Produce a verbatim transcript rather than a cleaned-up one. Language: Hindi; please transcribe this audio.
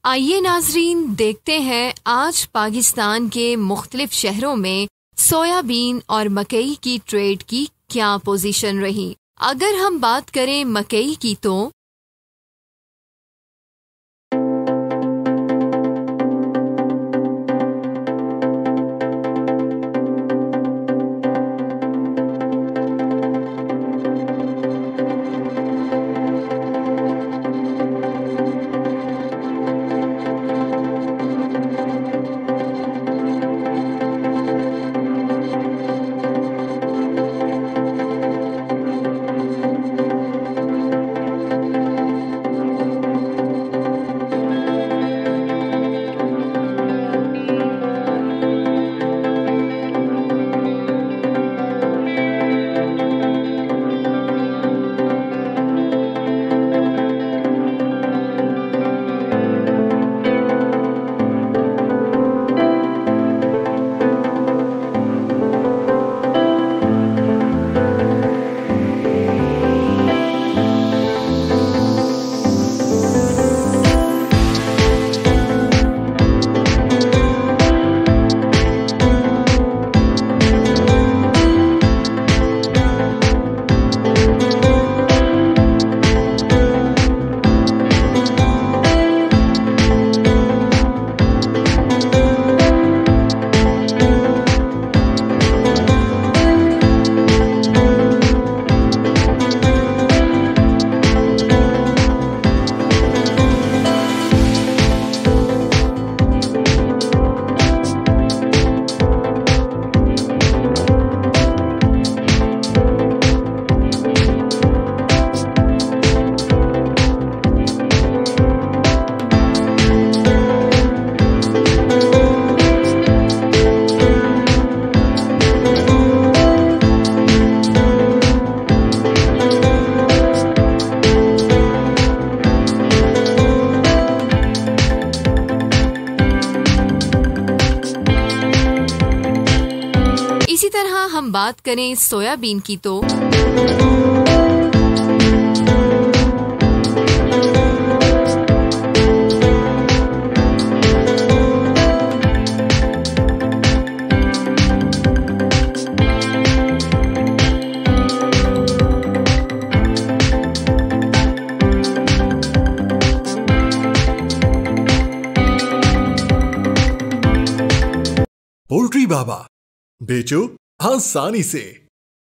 आइए नाजरीन देखते हैं आज पाकिस्तान के मुख्तलिफ शहरों में सोयाबीन और मकई की ट्रेड की क्या पोजीशन रही। अगर हम बात करें मकई की तो इसी तरह हम बात करें सोयाबीन की तो पोल्ट्री बाबा बेचो आसानी से।